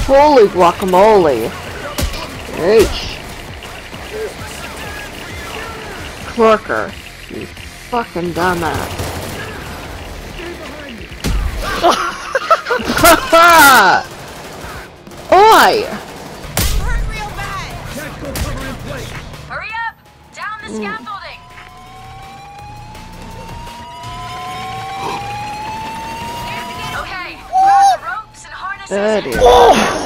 Holy guacamole. H. Clorker. You fucking dumbass. Oi! Hurt real bad. Hurry up! Down the scaffolding. Okay, grab the ropes and harness That is.